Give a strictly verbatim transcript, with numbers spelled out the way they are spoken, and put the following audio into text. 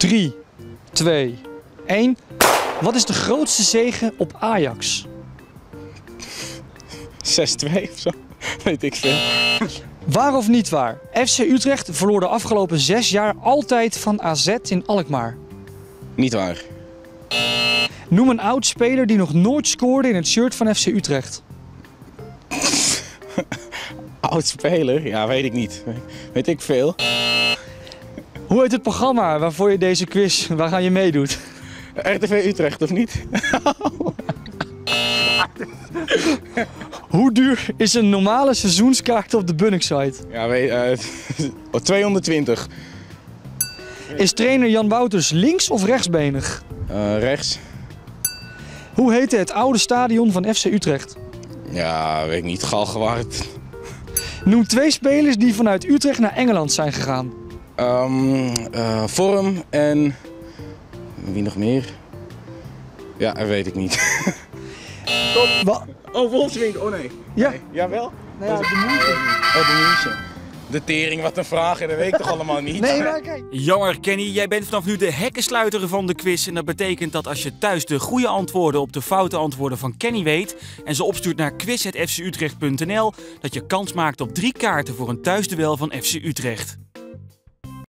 drie, twee, één. Wat is de grootste zege op Ajax? zes twee of zo. Weet ik veel. Waar of niet waar? F C Utrecht verloor de afgelopen zes jaar altijd van A Z in Alkmaar. Niet waar. Noem een oud speler die nog nooit scoorde in het shirt van F C Utrecht. Oud speler? Ja, weet ik niet. Weet ik veel. Hoe heet het programma waarvoor je deze quiz, waaraan je meedoet? R T V Utrecht, of niet? Hoe duur is een normale seizoenskaart op de Bunnik-site? Ja, weet, uh, tweehonderdtwintig. Is trainer Jan Wouters links- of rechtsbenig? Uh, rechts. Hoe heette het oude stadion van F C Utrecht? Ja, weet ik niet. Galgenwaard. Noem twee spelers die vanuit Utrecht naar Engeland zijn gegaan. Um, uh, Vorm en... Wie nog meer? Ja, dat weet ik niet. Wat? Oh, Wolfswinkel. Oh nee. Ja. Nee. Jawel? Nou ja, de moeite. Oh, de München. De tering, wat een vraag, dat weet ik toch allemaal niet? Nee, maar kijk. Jammer Kenny, jij bent vanaf nu de hekkensluiter van de quiz. En dat betekent dat als je thuis de goede antwoorden op de foute antwoorden van Kenny weet en ze opstuurt naar quiz apenstaartje f c utrecht punt n l, dat je kans maakt op drie kaarten voor een thuisduel van F C Utrecht.